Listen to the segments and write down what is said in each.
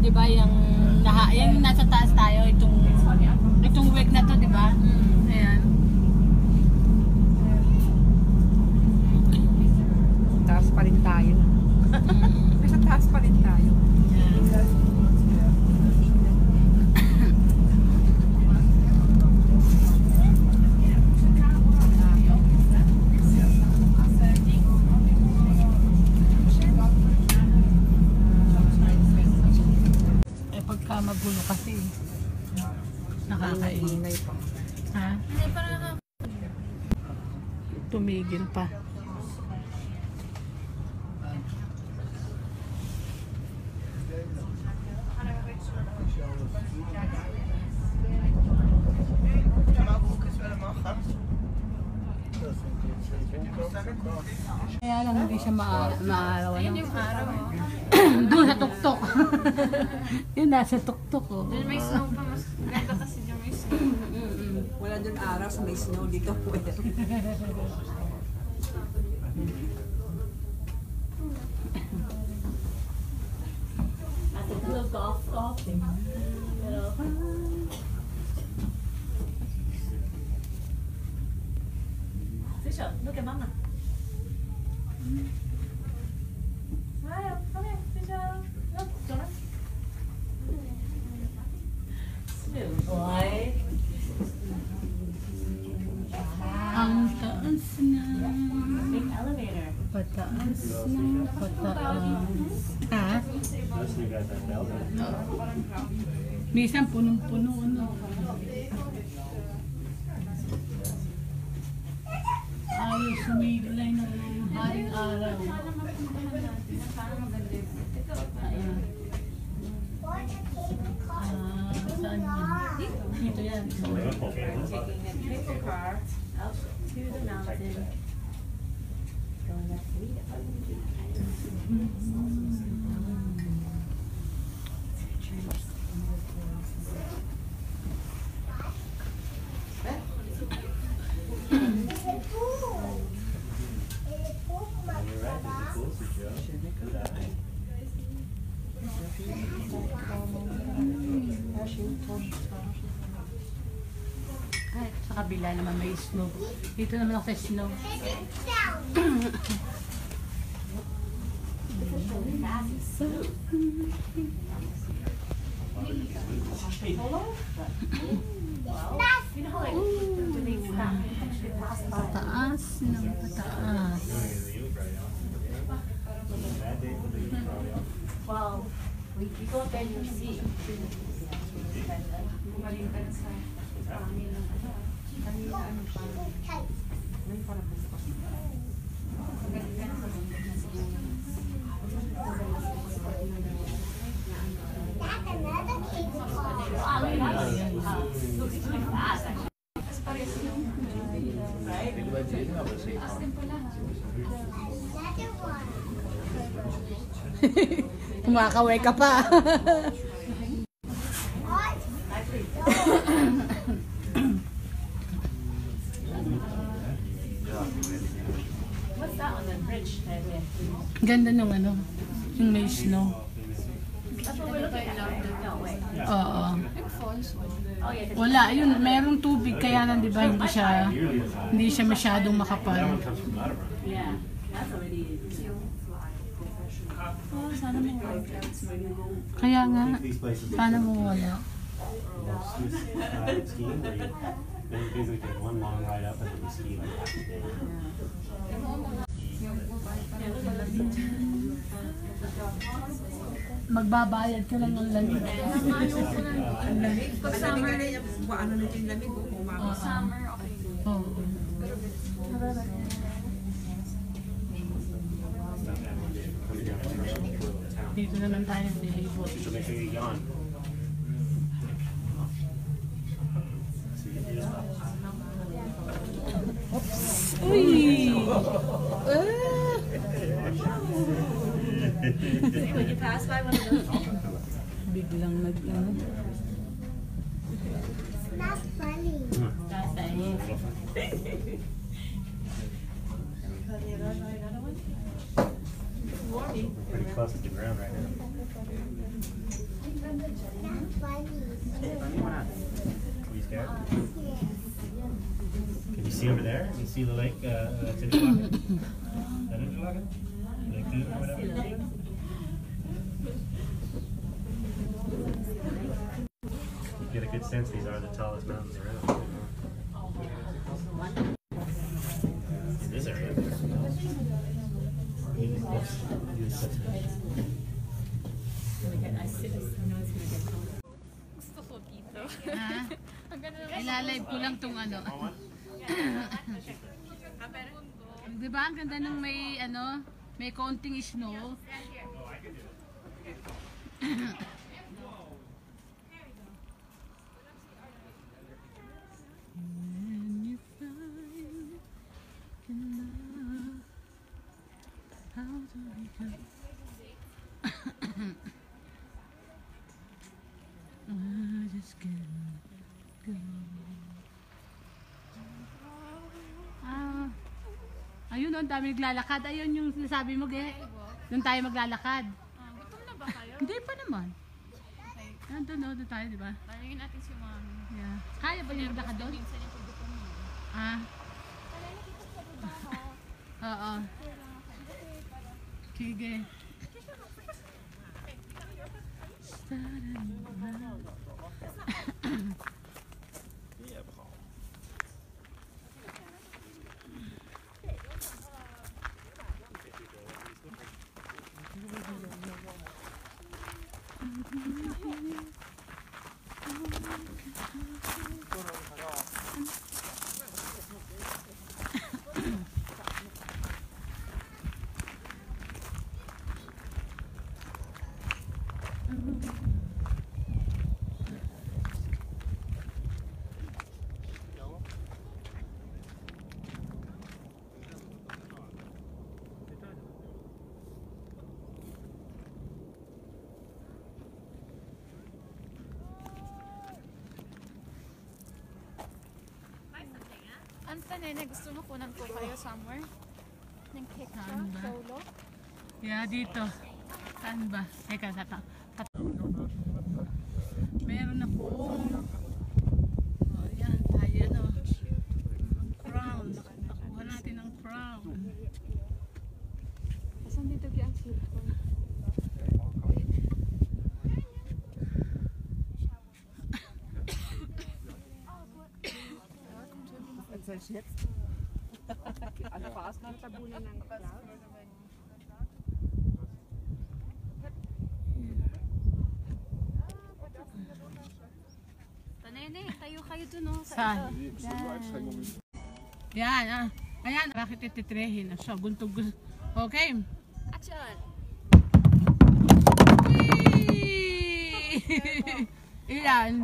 di ba, yung nasa taas tayo, itong week na to, di ba? Ayan. Taas pa rin tayo. Nasa taas pa rin tayo. Magulo kasi nakakaingay pa. Ha? Tumigil pa. Kaya lang hindi siya maaraw. Ayun yung araw. Doon sa tuktok. Yun nasa tuktok. Oh. Doon may snow pa. Mas ganda kasi dyan may snow. Wala dyan araw sa may snow dito. Fisher, look at Mama. Smile, come here, Fisher. Look, Dora. Smooth boy. Ang taas na. Big elevator. Pataas na. Pataas. Ha? Minsan punong-puno. Ano? Ayos, sumiglay na haring araw. Ayan. Saan yun? Dito yan. Taking a paper car out to the mountain. Going up to the Ay, sa kabila naman may snow. Dito naman ako sa snow. Pataas ng pataas. Well, we go there to see. Kumakaway ka pa. What's that on the bridge? Ganda nung ano, yung may snow. That's what we're looking at. No, wait. Oo. Oh, yeah. Wala, yun, merong tubig kaya lang 'di ba hindi siya masyadong makapal. Yeah, that's already. Oh, sana mo. Kaya nga, sana mo wala. Basically take one long ride up and then you ski like that. Magbabayad ka lang ng lamig. Ang lamig. Pag summer, ano na yung lamig, umabot. Summer, okay. Oo. Dito naman tayo ng nilibot. So make sure you yawn. Uy! When you pass by one of those. Biglang nag-ano. Not funny. We're pretty close to the ground right now. Are you scared? Can you see over there? Can you see the lake? Tinderlaken? Is that Interlaken? Lake Tinderlaken or whatever? You get a good sense these are the tallest mountains around. In this area. Gusto ko dito. Ha? Ilalive ko lang tong ano. Di ba? Ang ganda ng may ano, may konting snow. Ayun, ang dami naglalakad. Ayun yung sinasabi mo, Ge. Doon tayo maglalakad. Gutom na ba kayo? Hindi pa naman. Okay. Doon tayo, di ba? Tanungin natin si Mami. Yeah. Kaya ba yung maglakad doon? Minsan yung paggutom mo. Ah. Oo. Sige. Ano pa, Nene? Gusto mo kunan ko kayo somewhere? Ng picture? Saan ba? Solo? Yeah, dito. Saan ba? Teka, meron na po. Oh, yan. Tayo, no. Crown. Nakuha natin ang crown. Asan dito ang cellphone? Ano paas na tabunan ng cloud? Nene, tayo kayo dun, no? Saan? Yan, ah. Ayan, bakit ititrehin? So, guntog. Okay. Action! Ilan?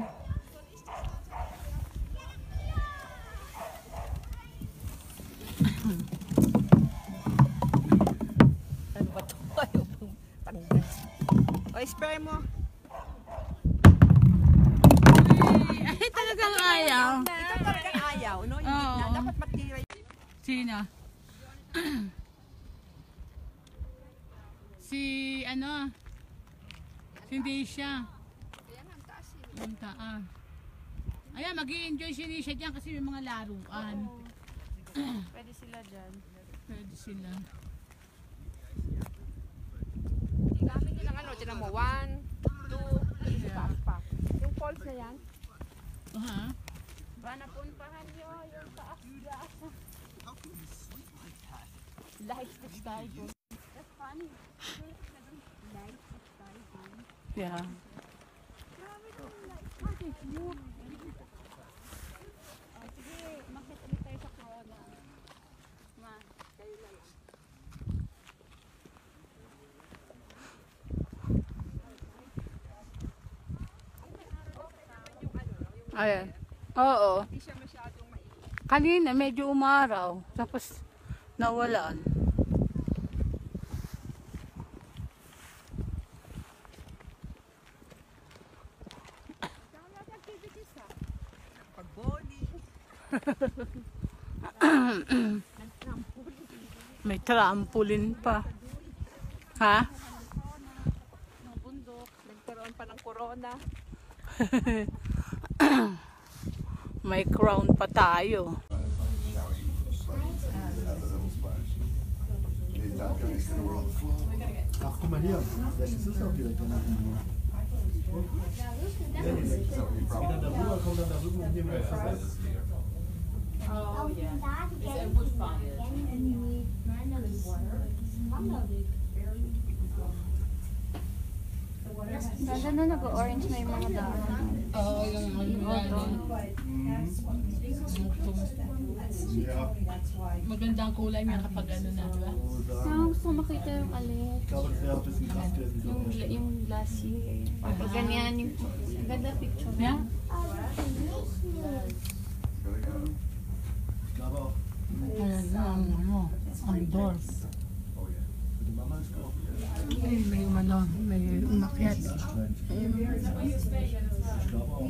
Ano ba ito? Ayaw pang tanggal. O, spray mo. Ay, talagang ayaw. Ito talagang ayaw, no? Hindi Oo. na. Dapat matira. Sino? Si, ano? Si Deisha. Ang taas. Ayan, mag-i-enjoy si Deisha dyan kasi may mga laruan. Pwede sila dyan. Pwede sila. Gamit nyo lang ano, tinan mo. 1, 2, 3, taas pa. Yung falls na yan. Ha? Ba, napuntahan nyo yung taas-taas. Light diving. That's funny. Light diving. Yeah. Sige, makita ulit tayo sa corona. Ma, kayo na lang. Ayan. Oo. Hindi siya masyadong mainit. Kanina medyo umaraw. Tapos nawalan. Pag-body. May trampoline pa. Ha? Nagkaroon pa ng corona. May crown pa tayo. Guck mal hier, vielleicht ist es auch direkt danach. Wieder darüber, kommt dann darüber und hier wieder vorbei. Ganda na nag-orange na yung mga daan. Oo, yung Ja, maganda ang kulay niya kapag ano na, di ba? Gusto ko makita yung alin. ich glaube, das wäre auch ein bisschen krass gewesen. Yung glass year. Pag ganyan yung ganda picture. Yeah? Ich glaube auch, Ang doors. die Mama ist auch May umakyat. Ich glaube auch.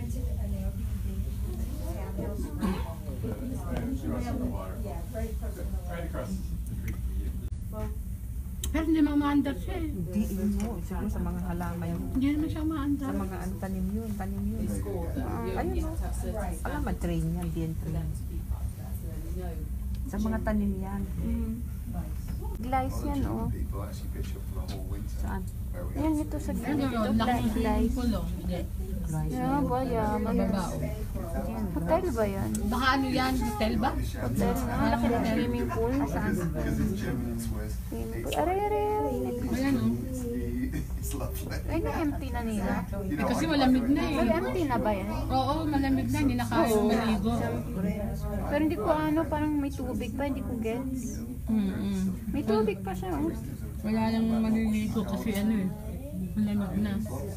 Pero hindi mamaandar siya eh. Hindi yun mo. Siguro sa mga halaman yun. Hindi naman siya maandar. Sa mga ano, tanim yun. Ayun o. Alam mo, train yan. Diyan train. Sa mga tanim yan. Glass yan, oh. Saan? Yan, ito sa Ano gilid. yun? Ito, Laki glass. ng pulo. Hindi. Yeah, ba yan? Mababa. Hotel ba yan? Baka ano yan? Hotel ba? Hotel na. Malaki ng swimming pool. Saan? Swimming pool. Aray, aray, aray. Ayan o. Ay, na-empty na nila. Eh, kasi malamig na Pero eh. empty na ba yan? Oo, malamig na. Hindi na kaya maligo. Pero hindi ko ano, parang may tubig pa. Hindi ko gets. May tubig pa siya, oh. Wala nang maliligo kasi ano eh. Malamig na.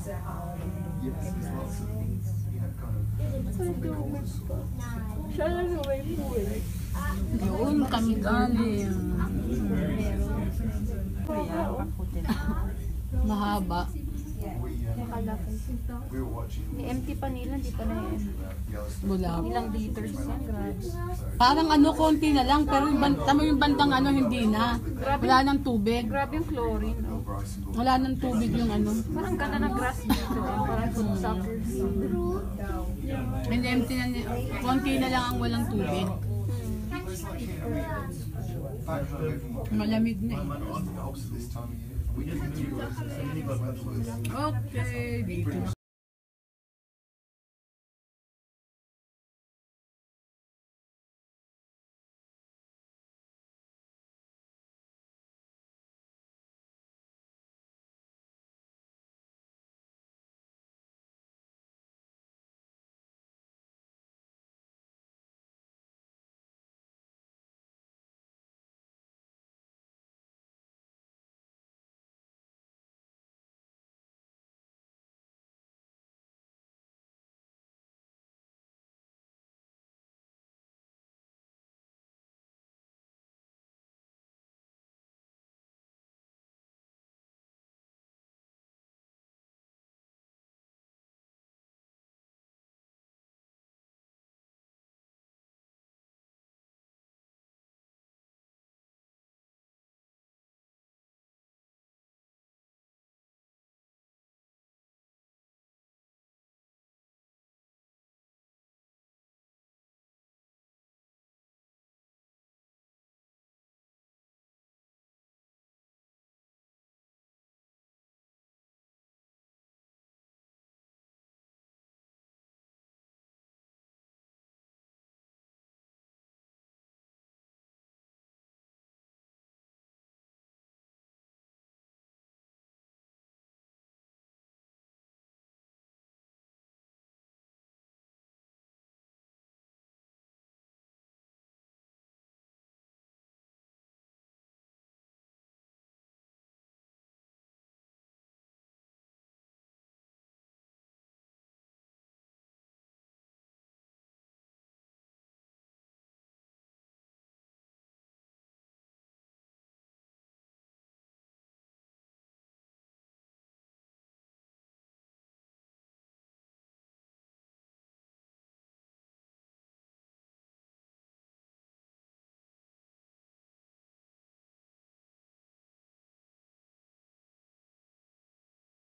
Siya lang yung may pool. Doon kami galing. Mahaba. Nakalaki. Ni-empty pa nila, hindi pa na-empty. Bulab. Ilang liters yan, grabe. Parang ano, konti na lang. Pero tama yung bandang ano, hindi na. Wala nang tubig. Grabe yung chlorine, oh. Wala nang tubig yung ano. Parang ganda ng grass dito, eh. Parang food soccer field. Hindi empty na, konti na lang ang walang tubig. Malamig na eh. Okay, dito na